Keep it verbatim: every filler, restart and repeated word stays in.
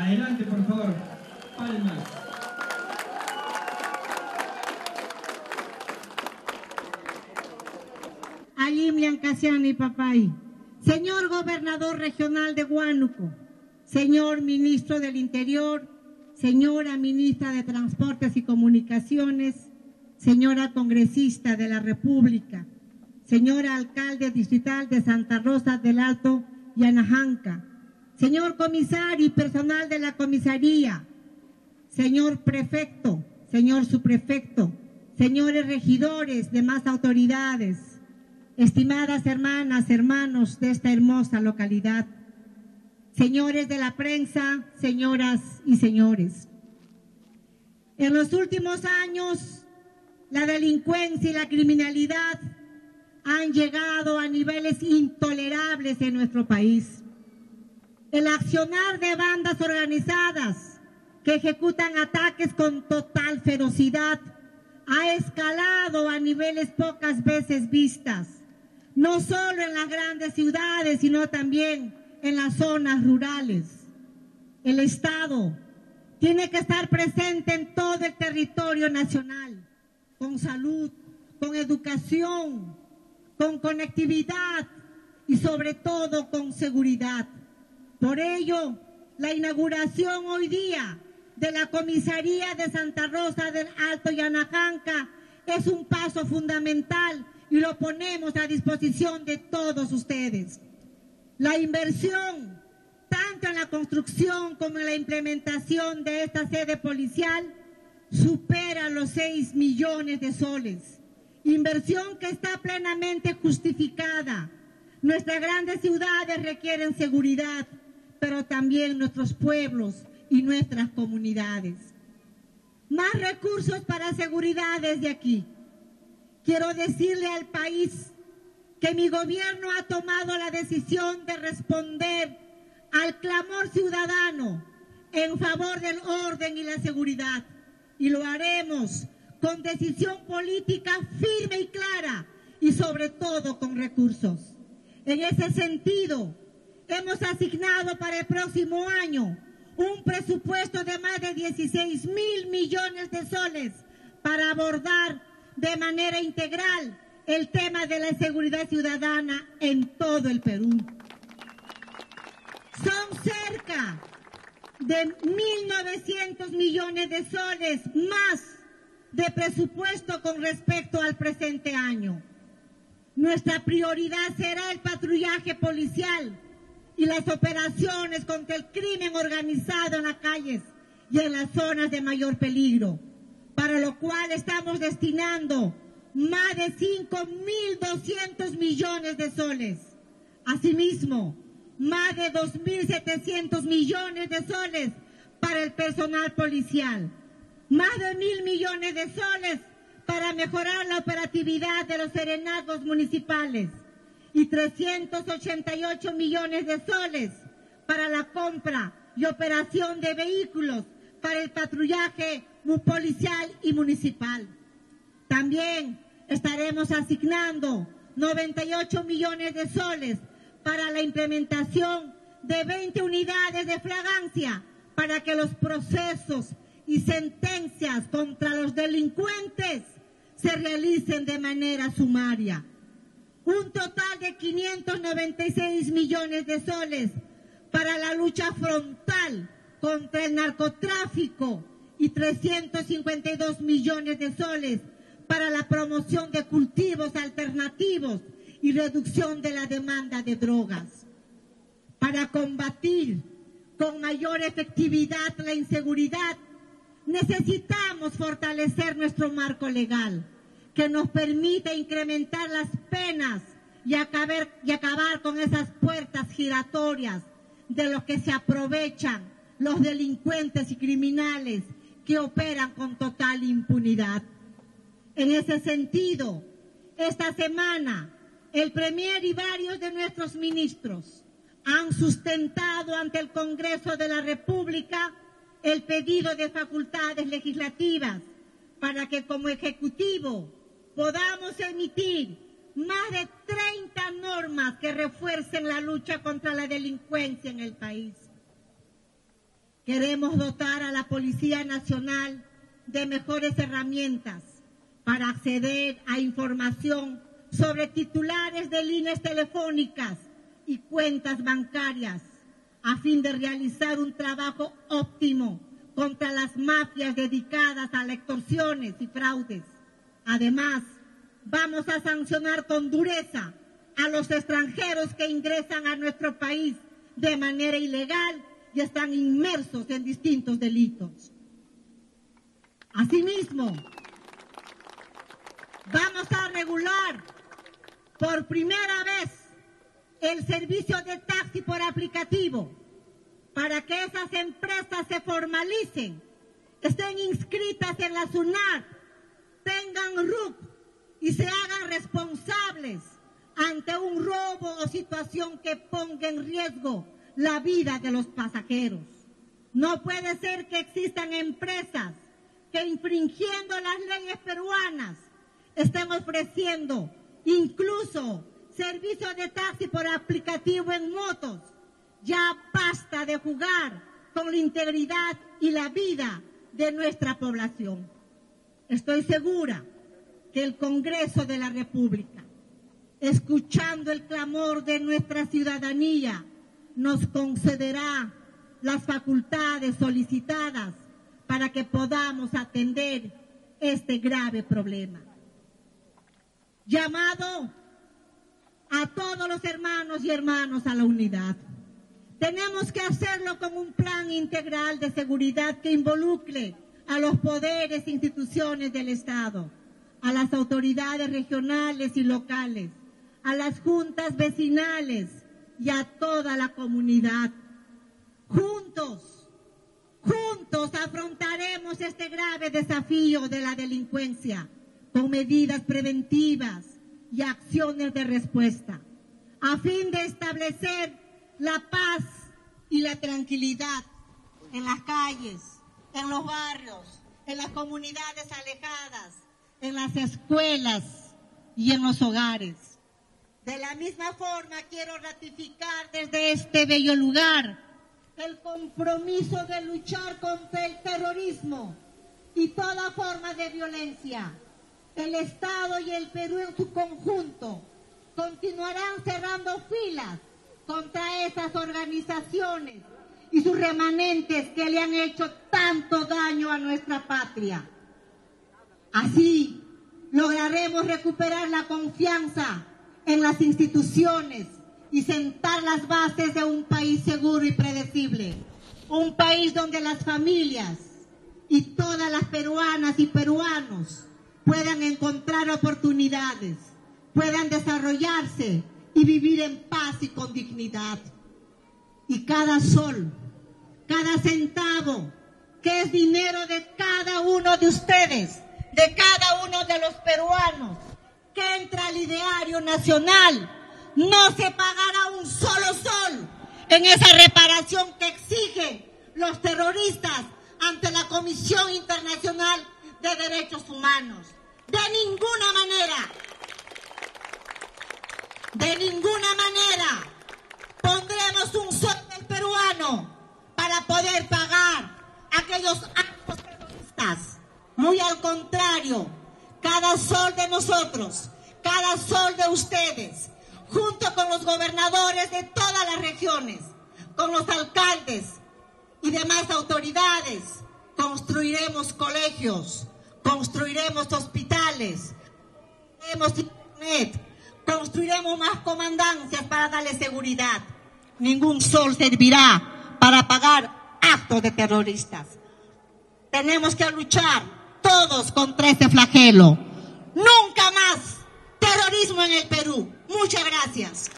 Adelante, por favor. Palmas. Ayimlian Casiani Papay, señor gobernador regional de Huánuco, señor ministro del Interior, señora ministra de Transportes y Comunicaciones, señora congresista de la República, señora alcalde distrital de Santa Rosa del Alto Yanajanca, señor comisario y personal de la comisaría, señor prefecto, señor subprefecto, señores regidores, demás autoridades, estimadas hermanas, hermanos de esta hermosa localidad, señores de la prensa, señoras y señores. En los últimos años, la delincuencia y la criminalidad han llegado a niveles intolerables en nuestro país. El accionar de bandas organizadas que ejecutan ataques con total ferocidad ha escalado a niveles pocas veces vistas, no solo en las grandes ciudades, sino también en las zonas rurales. El Estado tiene que estar presente en todo el territorio nacional, con salud, con educación, con conectividad y sobre todo con seguridad. Por ello, la inauguración hoy día de la comisaría de Santa Rosa del Alto Yanajanca es un paso fundamental y lo ponemos a disposición de todos ustedes. La inversión, tanto en la construcción como en la implementación de esta sede policial, supera los seis millones de soles. Inversión que está plenamente justificada. Nuestras grandes ciudades requieren seguridad, pero también nuestros pueblos y nuestras comunidades. Más recursos para seguridad desde aquí. Quiero decirle al país que mi gobierno ha tomado la decisión de responder al clamor ciudadano en favor del orden y la seguridad. Y lo haremos con decisión política firme y clara y sobre todo con recursos. En ese sentido, hemos asignado para el próximo año un presupuesto de más de dieciséis mil millones de soles para abordar de manera integral el tema de la seguridad ciudadana en todo el Perú. Son cerca de mil novecientos millones de soles más de presupuesto con respecto al presente año. Nuestra prioridad será el patrullaje policial y las operaciones contra el crimen organizado en las calles y en las zonas de mayor peligro, para lo cual estamos destinando más de cinco mil doscientos millones de soles. Asimismo, más de dos mil setecientos millones de soles para el personal policial, más de mil millones de soles para mejorar la operatividad de los serenazgos municipales y trescientos ochenta y ocho millones de soles para la compra y operación de vehículos para el patrullaje policial y municipal. También estaremos asignando noventa y ocho millones de soles para la implementación de veinte unidades de flagrancia para que los procesos y sentencias contra los delincuentes se realicen de manera sumaria. Un total de quinientos noventa y seis millones de soles para la lucha frontal contra el narcotráfico y trescientos cincuenta y dos millones de soles para la promoción de cultivos alternativos y reducción de la demanda de drogas. Para combatir con mayor efectividad la inseguridad, necesitamos fortalecer nuestro marco legal, que nos permita incrementar las penas y acabar, y acabar con esas puertas giratorias de los que se aprovechan los delincuentes y criminales que operan con total impunidad. En ese sentido, esta semana, el Premier y varios de nuestros ministros han sustentado ante el Congreso de la República el pedido de facultades legislativas para que como Ejecutivo podamos emitir más de treinta normas que refuercen la lucha contra la delincuencia en el país. Queremos dotar a la Policía Nacional de mejores herramientas para acceder a información sobre titulares de líneas telefónicas y cuentas bancarias, a fin de realizar un trabajo óptimo contra las mafias dedicadas a las extorsiones y fraudes. Además, vamos a sancionar con dureza a los extranjeros que ingresan a nuestro país de manera ilegal y están inmersos en distintos delitos. Asimismo, vamos a regular por primera vez el servicio de taxi por aplicativo para que esas empresas se formalicen, estén inscritas en la SUNAT, tengan R U C y se hagan responsables ante un robo o situación que ponga en riesgo la vida de los pasajeros. No puede ser que existan empresas que, infringiendo las leyes peruanas, estén ofreciendo incluso servicios de taxi por aplicativo en motos. Ya basta de jugar con la integridad y la vida de nuestra población. Estoy segura que el Congreso de la República, escuchando el clamor de nuestra ciudadanía, nos concederá las facultades solicitadas para que podamos atender este grave problema. Llamado a todos los hermanos y hermanas a la unidad. Tenemos que hacerlo con un plan integral de seguridad que involucre a los poderes e instituciones del Estado, a las autoridades regionales y locales, a las juntas vecinales y a toda la comunidad. Juntos, juntos afrontaremos este grave desafío de la delincuencia con medidas preventivas y acciones de respuesta, a fin de establecer la paz y la tranquilidad en las calles, en los barrios, en las comunidades alejadas, en las escuelas y en los hogares. De la misma forma, quiero ratificar desde este bello lugar el compromiso de luchar contra el terrorismo y toda forma de violencia. El Estado y el Perú en su conjunto continuarán cerrando filas contra esas organizaciones y sus remanentes que le han hecho tanto daño a nuestra patria. Así lograremos recuperar la confianza en las instituciones y sentar las bases de un país seguro y predecible. Un país donde las familias y todas las peruanas y peruanos puedan encontrar oportunidades, puedan desarrollarse y vivir en paz y con dignidad. Y cada sol, cada centavo, que es dinero de cada uno de ustedes, de cada uno de los peruanos, que entra al ideario nacional, no se pagará un solo sol en esa reparación que exigen los terroristas ante la Comisión Internacional de Derechos Humanos. De ninguna manera, de ninguna manera pondremos un sol del peruano para poder pagar aquellos actos terroristas. Muy al contrario, cada sol de nosotros, cada sol de ustedes, junto con los gobernadores de todas las regiones, con los alcaldes y demás autoridades, construiremos colegios, construiremos hospitales, construiremos internet, construiremos más comandancias para darle seguridad. Ningún sol servirá para pagar actos de terroristas. Tenemos que luchar todos contra este flagelo. Nunca más terrorismo en el Perú. Muchas gracias.